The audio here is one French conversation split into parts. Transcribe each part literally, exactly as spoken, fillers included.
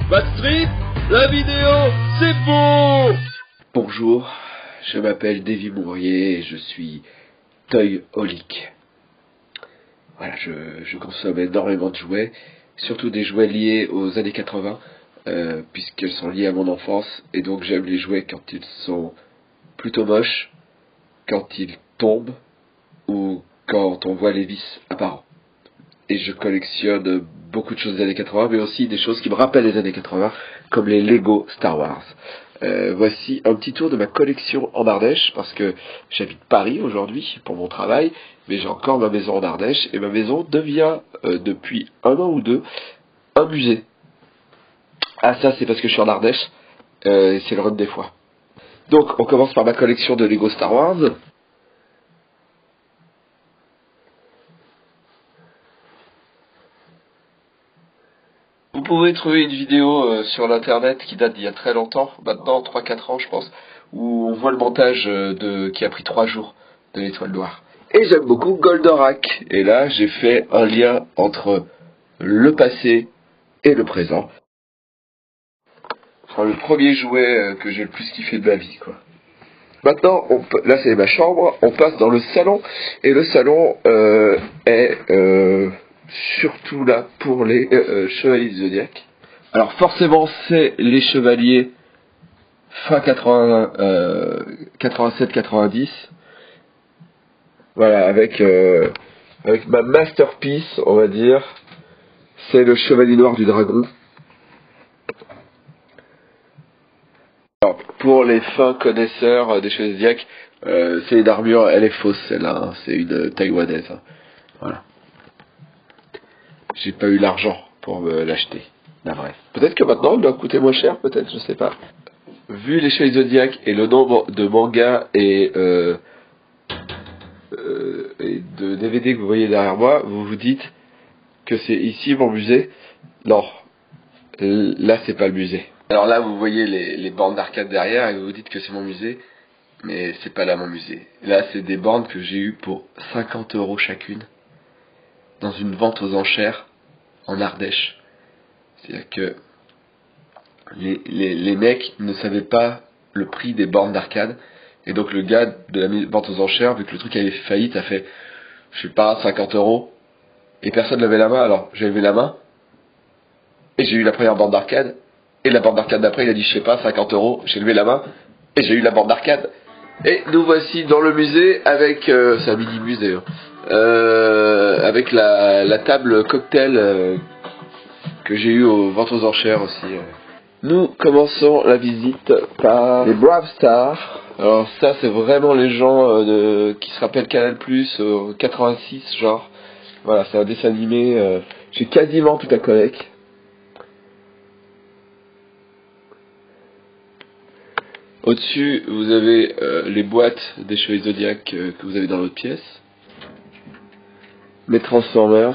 Backstreet, la vidéo, c'est beau. Bonjour, je m'appelle Davy Mourier et je suis toy-holic. Voilà, je, je consomme énormément de jouets, surtout des jouets liés aux années quatre-vingts, euh, puisqu'ils sont liés à mon enfance, et donc j'aime les jouets quand ils sont plutôt moches, quand ils tombent, ou quand on voit les vis apparents. Et je collectionne beaucoup de choses des années quatre-vingts, mais aussi des choses qui me rappellent les années quatre-vingts, comme les Lego Star Wars. Euh, voici un petit tour de ma collection en Ardèche, parce que j'habite Paris aujourd'hui pour mon travail, mais j'ai encore ma maison en Ardèche, et ma maison devient, euh, depuis un an ou deux, un musée. Ah, ça c'est parce que je suis en Ardèche, euh, et c'est le run des fois. Donc, on commence par ma collection de Lego Star Wars. Vous pouvez trouver une vidéo euh, sur l'internet qui date d'il y a très longtemps, maintenant trois quatre ans je pense, où on voit le montage euh, de qui a pris trois jours de l'Étoile Noire. Et j'aime beaucoup Goldorak. Et là j'ai fait un lien entre le passé et le présent. Enfin, le premier jouet euh, que j'ai le plus kiffé de ma vie, quoi. Maintenant, on peut, là c'est ma chambre, on passe dans le salon, et le salon euh, est euh, surtout là pour les euh, chevaliers du Zodiac. Alors forcément c'est les chevaliers fin quatre-vingts, euh, quatre-vingt-sept quatre-vingt-dix. Voilà, avec, euh, avec ma masterpiece, on va dire, c'est le chevalier noir du dragon. Alors, pour les fins connaisseurs des chevaliers du Zodiac, euh, c'est une armure, elle est fausse celle-là, hein, c'est une taïwanaise. Hein. Voilà. J'ai pas eu l'argent pour me l'acheter, la vraie. Peut-être que maintenant elle doit coûter moins cher, peut-être, je sais pas. Vu les chevaliers du Zodiac et le nombre de mangas et, euh, euh, et de D V D que vous voyez derrière moi, vous vous dites que c'est ici mon musée. Non, là c'est pas le musée. Alors là vous voyez les, les bornes d'arcade derrière et vous vous dites que c'est mon musée, mais c'est pas là mon musée. Là c'est des bornes que j'ai eues pour cinquante euros chacune, dans une vente aux enchères en Ardèche. C'est-à-dire que les, les, les mecs ne savaient pas le prix des bornes d'arcade, et donc le gars de la vente aux enchères, vu que le truc avait fait faillite, a fait, je sais pas, cinquante euros, et personne ne levait la main. Alors j'ai levé la main, et j'ai eu la première borne d'arcade, et la borne d'arcade d'après, il a dit, je sais pas, cinquante euros, j'ai levé la main, et j'ai eu la borne d'arcade. Et nous voici dans le musée avec, euh, c'est un mini musée, hein, euh, avec la, la table cocktail euh, que j'ai eu aux ventes aux enchères aussi. Euh. Nous commençons la visite par les Brave Stars. Alors ça c'est vraiment les gens euh, de, qui se rappellent Canal plus, euh, quatre-vingt-six genre. Voilà, c'est un dessin animé, euh, j'ai quasiment toute la collecte. Au-dessus, vous avez euh, les boîtes des chevaliers Zodiac euh, que vous avez dans l'autre pièce. Mes Transformers.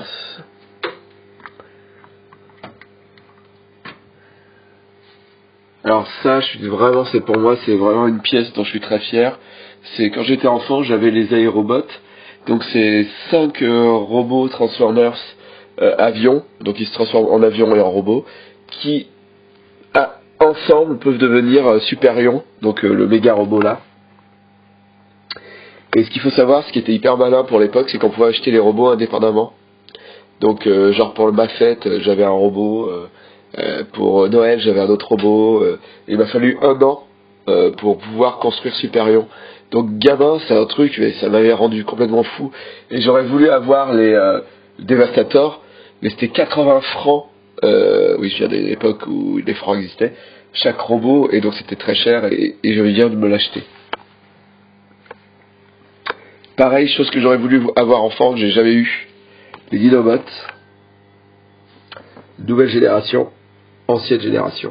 Alors ça, je suis vraiment, c'est pour moi, c'est vraiment une pièce dont je suis très fier. C'est quand j'étais enfant, j'avais les aérobots. Donc c'est cinq euh, robots Transformers euh, avions, donc ils se transforment en avion et en robots, qui à, ensemble peuvent devenir euh, Superion, donc euh, le méga robot là. Et ce qu'il faut savoir, ce qui était hyper malin pour l'époque, c'est qu'on pouvait acheter les robots indépendamment. Donc euh, genre pour ma fête, euh, j'avais un robot, euh, euh, pour Noël j'avais un autre robot, euh, il m'a fallu un an euh, pour pouvoir construire Superion. Donc gamin, c'est un truc, mais ça m'avait rendu complètement fou. Et j'aurais voulu avoir les euh, Devastator, mais c'était quatre-vingts francs, euh, oui je viens de l'époque où les francs existaient, chaque robot, et donc c'était très cher, et, et je viens de me l'acheter. Pareil, chose que j'aurais voulu avoir enfant, que j'ai jamais eu, les Dinobots, nouvelle génération, ancienne génération.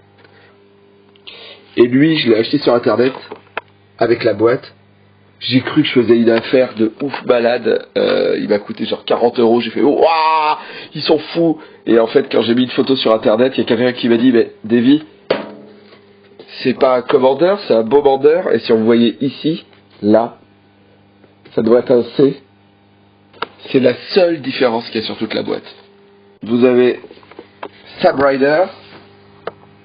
Et lui, je l'ai acheté sur internet, avec la boîte. J'ai cru que je faisais une affaire de ouf malade, euh, il m'a coûté genre quarante euros, j'ai fait waouh, ils sont fous. Et en fait, quand j'ai mis une photo sur internet, il y a quelqu'un qui m'a dit, mais Davy, c'est pas un Commander, c'est un Bombander, et si on voyait ici, là, ça doit être un C. C'est la seule différence qu'il y a sur toute la boîte. Vous avez Sam Rider,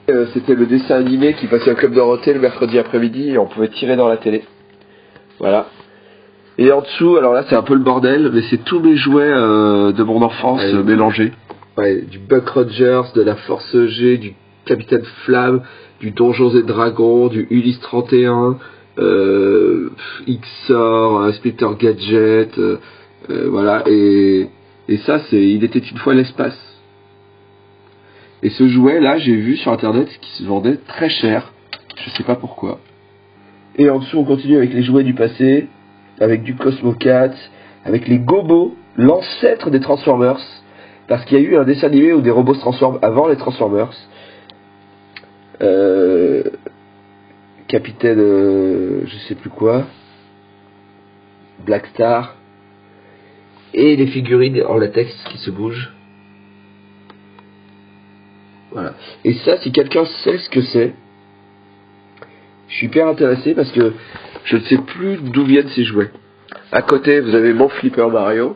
Euh, C'était le dessin animé qui passait au Club Dorothée le mercredi après-midi et on pouvait tirer dans la télé. Voilà. Et en dessous, alors là c'est un peu le bordel, mais c'est tous mes jouets euh, de mon enfance ouais, euh, mélangés. Ouais, du Buck Rogers, de la Force G, du Capitaine Flamme, du Donjons et Dragons, du Ulysse trente et un, euh, X-Or, euh, Splinter Gadget, euh, euh, voilà. Et, et ça, c'est Il était une fois l'espace. Et ce jouet là, j'ai vu sur internet qui se vendait très cher. Je sais pas pourquoi. Et en dessous, on continue avec les jouets du passé, avec du Cosmo Cat, avec les Gobos, l'ancêtre des Transformers. Parce qu'il y a eu un dessin animé où des robots se transforment avant les Transformers. Euh, Capitaine, euh, je sais plus quoi. Black Star. Et les figurines en latex qui se bougent. Voilà. Et ça, si quelqu'un sait ce que c'est, je suis hyper intéressé parce que je ne sais plus d'où viennent ces jouets. À côté, vous avez mon Flipper Mario,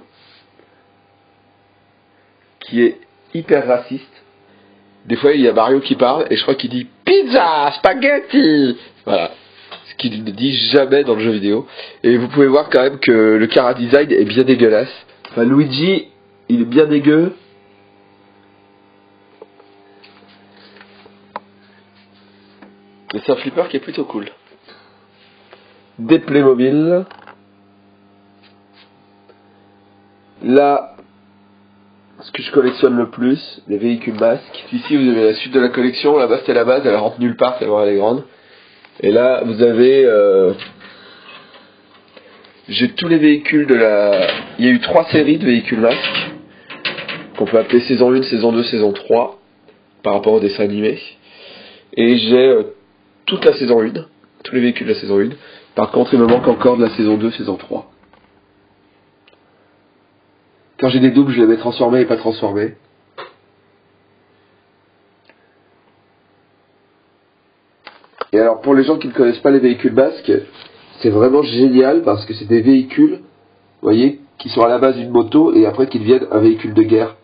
qui est hyper raciste. Des fois, il y a Mario qui parle et je crois qu'il dit pizza, spaghetti. Voilà. Ce qu'il ne dit jamais dans le jeu vidéo. Et vous pouvez voir quand même que le chara design est bien dégueulasse. Enfin, Luigi, il est bien dégueu. Mais c'est un flipper qui est plutôt cool. Des Playmobil. Là, ce que je collectionne le plus, les véhicules masques. Ici, vous avez la suite de la collection. Là-bas, c'était la base. Elle rentre nulle part tellement elle est grande. Et là, vous avez... Euh, j'ai tous les véhicules de la... Il y a eu trois séries de véhicules masques. Qu'on peut appeler saison un, saison deux, saison trois. Par rapport au dessin animé. Et j'ai... Euh, toute la saison un, tous les véhicules de la saison un. Par contre, il me manque encore de la saison deux, saison trois. Quand j'ai des doubles, je les mets transformés et pas transformés. Et alors, pour les gens qui ne connaissent pas les véhicules masques, c'est vraiment génial parce que c'est des véhicules, vous voyez, qui sont à la base d'une moto et après qui deviennent un véhicule de guerre.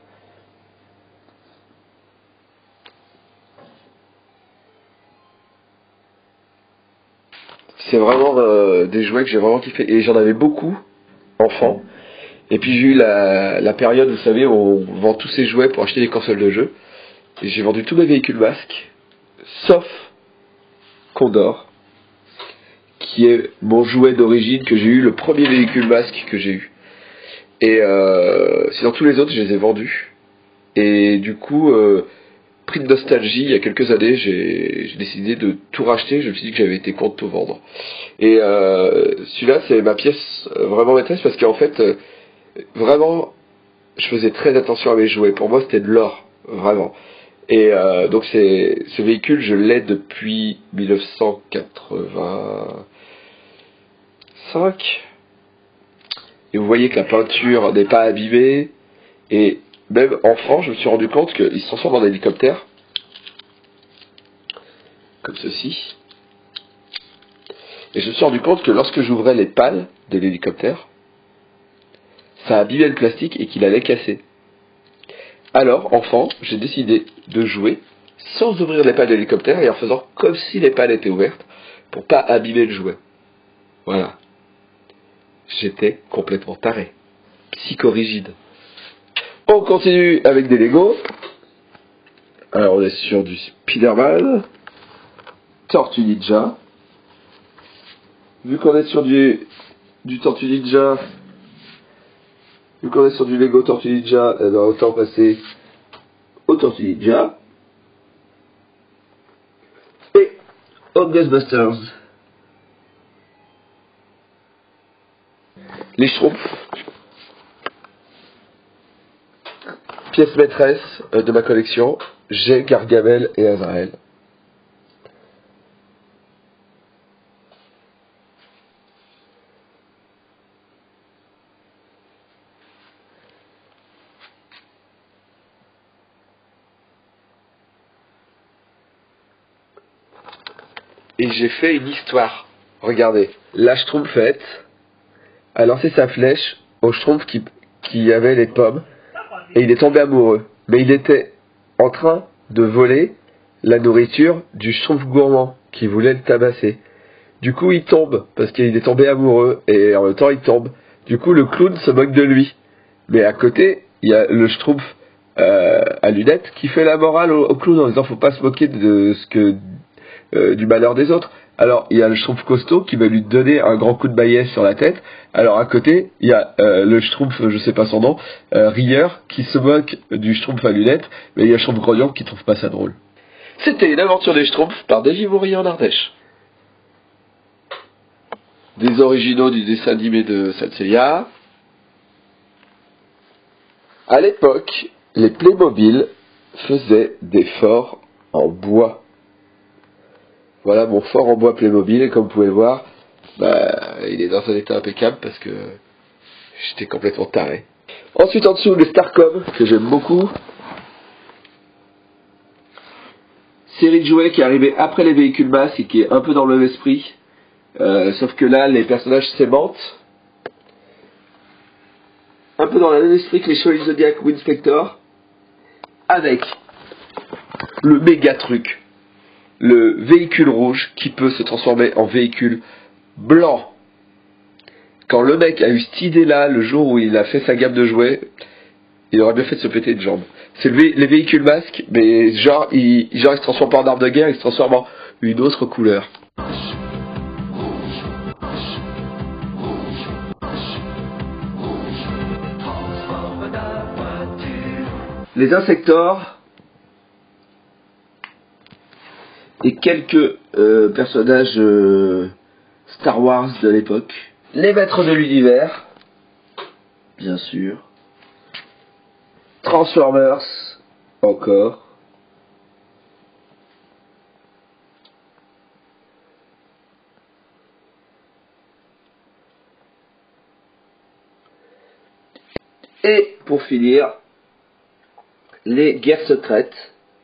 C'est vraiment euh, des jouets que j'ai vraiment kiffé. Et j'en avais beaucoup, enfant. Et puis j'ai eu la, la période, vous savez, où on vend tous ces jouets pour acheter des consoles de jeux. Et j'ai vendu tous mes véhicules masques, sauf Condor, qui est mon jouet d'origine que j'ai eu, le premier véhicule masque que j'ai eu. Et euh, sinon tous les autres, je les ai vendus. Et du coup... Euh, pris de nostalgie, il y a quelques années, j'ai, j'ai décidé de tout racheter. Je me suis dit que j'avais été con de tout vendre. Et euh, celui-là, c'est ma pièce vraiment maîtresse parce qu'en fait, euh, vraiment, je faisais très attention à mes jouets. Pour moi, c'était de l'or, vraiment. Et euh, donc, c'est, ce véhicule, je l'ai depuis dix-neuf cent quatre-vingt-cinq. Et vous voyez que la peinture n'est pas abîmée. Et même enfant, je me suis rendu compte qu'il se transforme en hélicoptère. Comme ceci. Et je me suis rendu compte que lorsque j'ouvrais les pales de l'hélicoptère, ça abîmait le plastique et qu'il allait casser. Alors, enfant, j'ai décidé de jouer sans ouvrir les pales de l'hélicoptère et en faisant comme si les pales étaient ouvertes pour pas abîmer le jouet. Voilà. J'étais complètement taré. Psychorigide. On continue avec des Lego. Alors on est sur du Spider-Man, Tortue Ninja. Vu qu'on est sur du, du Tortue Ninja, vu qu'on est sur du Lego Tortue Ninja, eh ben autant passer au Tortue Ninja. Et au Ghostbusters. Les Schtroumpfs. Pièce maîtresse de ma collection, j'ai Gargamel et Azrael. Et j'ai fait une histoire. Regardez, la Schtroumpfette a lancé sa flèche au Schtroumpf qui, qui avait les pommes. Et il est tombé amoureux. Mais il était en train de voler la nourriture du Schtroumpf gourmand qui voulait le tabasser. Du coup, il tombe, parce qu'il est tombé amoureux, et en même temps, il tombe. Du coup, le clown se moque de lui. Mais à côté, il y a le Schtroumpf euh, à lunettes qui fait la morale au, au clown en disant faut pas se moquer de ce que euh, du malheur des autres. Alors, il y a le Schtroumpf costaud qui va lui donner un grand coup de maillet sur la tête. Alors, à côté, il y a euh, le Schtroumpf, je sais pas son nom, euh, rieur, qui se moque du Schtroumpf à lunettes, mais il y a le Schtroumpf grognon qui trouve pas ça drôle. C'était une aventure des Schtroumpfs par Davy Mourier en Ardèche. Des originaux du dessin animé de Salcelia. À l'époque, les Playmobil faisaient des forts en bois. Voilà mon fort en bois Playmobil, et comme vous pouvez le voir, bah, il est dans un état impeccable parce que j'étais complètement taré. Ensuite en dessous, les Starcom, que j'aime beaucoup. Série de jouets qui est arrivée après les véhicules masques et qui est un peu dans le même esprit. Euh, sauf que là, les personnages s'aimantent. Un peu dans le même esprit que les Chevaliers Zodiac ou Inspector. Avec le méga truc. Le véhicule rouge qui peut se transformer en véhicule blanc. Quand le mec a eu cette idée-là, le jour où il a fait sa gamme de jouets, il aurait bien fait de se péter une jambe. C'est le vé les véhicules masques, mais genre il, genre, il se transforme pas en arme de guerre, il se transforme en une autre couleur. Les Insectors et quelques euh, personnages euh, Star Wars de l'époque. Les Maîtres de l'Univers, bien sûr. Transformers, encore. Et pour finir, les Guerres secrètes.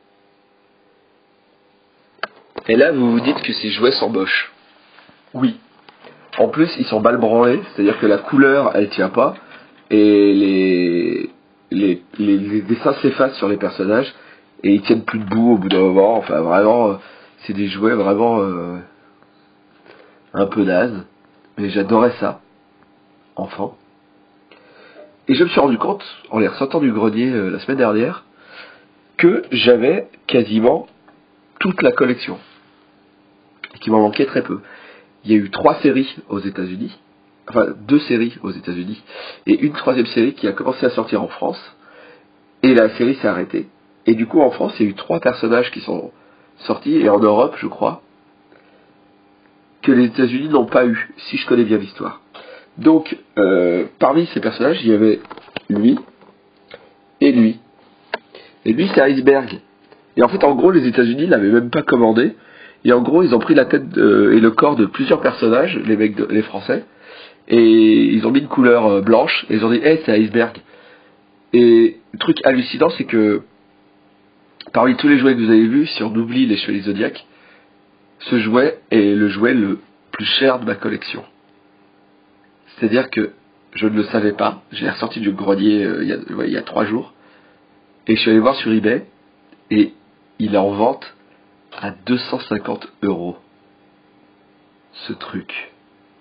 Et là, vous vous dites que ces jouets sont moches. Oui. En plus, ils sont mal branlés, c'est-à-dire que la couleur, elle tient pas, et les, les, les, les dessins s'effacent sur les personnages, et ils tiennent plus debout au bout d'un moment. Enfin, vraiment, euh, c'est des jouets vraiment euh, un peu nazes. Mais j'adorais ça, enfant. Et je me suis rendu compte, en les ressortant du grenier euh, la semaine dernière, que j'avais quasiment toute la collection. Et qu'il m'en manquait très peu. Il y a eu trois séries aux États-Unis, enfin deux séries aux États-Unis, et une troisième série qui a commencé à sortir en France, et la série s'est arrêtée. Et du coup en France, il y a eu trois personnages qui sont sortis, et en Europe, je crois, que les États-Unis n'ont pas eu, si je connais bien l'histoire. Donc, euh, parmi ces personnages, il y avait lui, et lui. Et lui, c'est Iceberg. Et en fait, en gros, les États-Unis l'avaient même pas commandé. Et en gros, ils ont pris la tête de, et le corps de plusieurs personnages, les mecs, de, les Français, et ils ont mis une couleur euh, blanche, et ils ont dit, hey, c'est Iceberg. Et le truc hallucinant, c'est que, parmi tous les jouets que vous avez vus, si on oublie les Chevaliers Zodiac, ce jouet est le jouet le plus cher de ma collection. C'est-à-dire que je ne le savais pas, je l'ai ressorti du grenier euh, il, y a, ouais, il y a trois jours, et je suis allé voir sur eBay, et il est en vente à deux cent cinquante euros. Ce truc.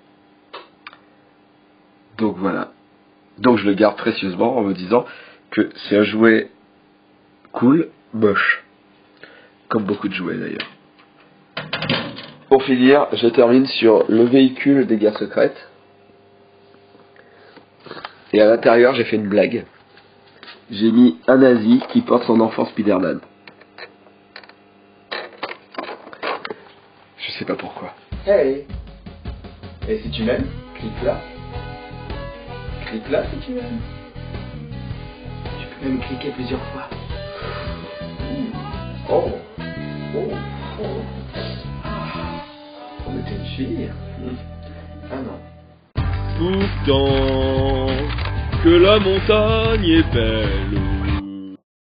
Donc voilà. Donc je le garde précieusement en me disant que c'est un jouet cool, moche. Comme beaucoup de jouets d'ailleurs. Pour finir, je termine sur le véhicule des Guerres secrètes. Et à l'intérieur, j'ai fait une blague. J'ai mis un nazi qui porte son enfant Spider-Man. Je sais pas pourquoi. Hey! Et si tu m'aimes, clique là. Clique là si tu m'aimes. Tu peux même cliquer plusieurs fois. Oh! Oh! Oh! On était une fille. Ah non. Pourtant, que la montagne est belle.